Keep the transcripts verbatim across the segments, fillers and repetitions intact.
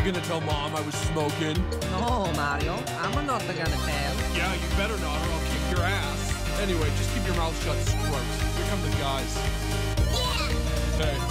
gonna tell Mom I was smoking? No, Mario. I'm not gonna tell. Yeah, you better not, or I'll kick your ass. Anyway, just keep your mouth shut, Scrubs. Here come the guys. Yeah. Hey.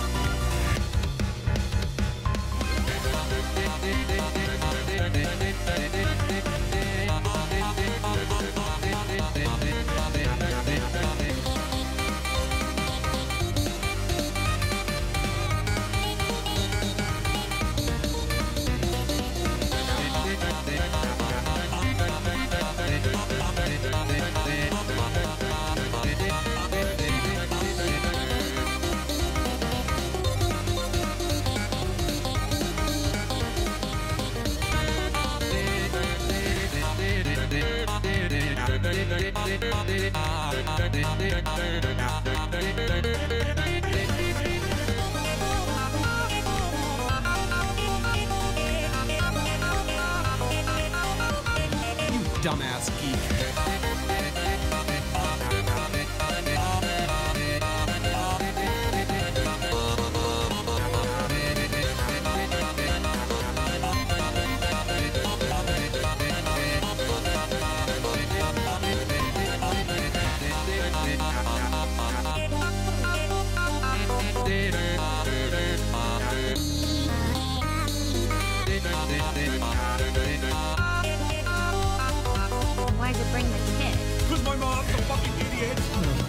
You dumbass geek. Why'd you bring the kid? Cause my mom's a fucking idiot.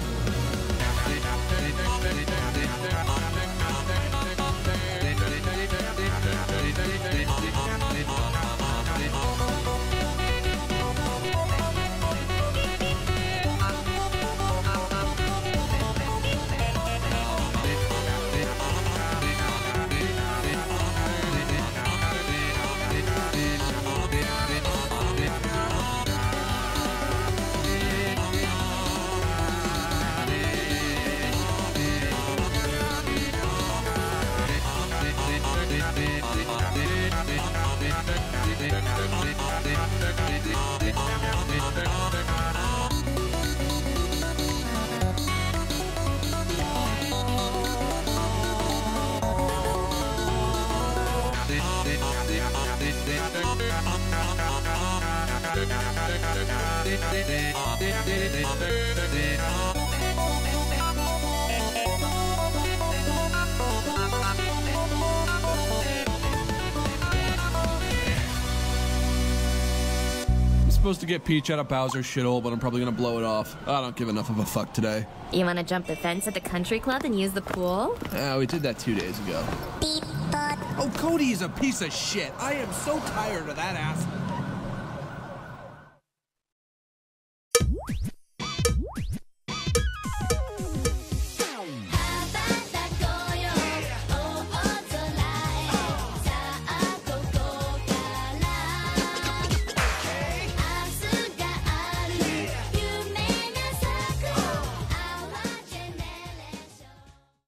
I'm supposed to get Peach out of Bowser's shithole, but I'm probably gonna blow it off. I don't give enough of a fuck today. You want to jump the fence at the country club and use the pool? Yeah, we did that two days ago. Beep, but... Oh, Cody is a piece of shit. I am so tired of that asshole.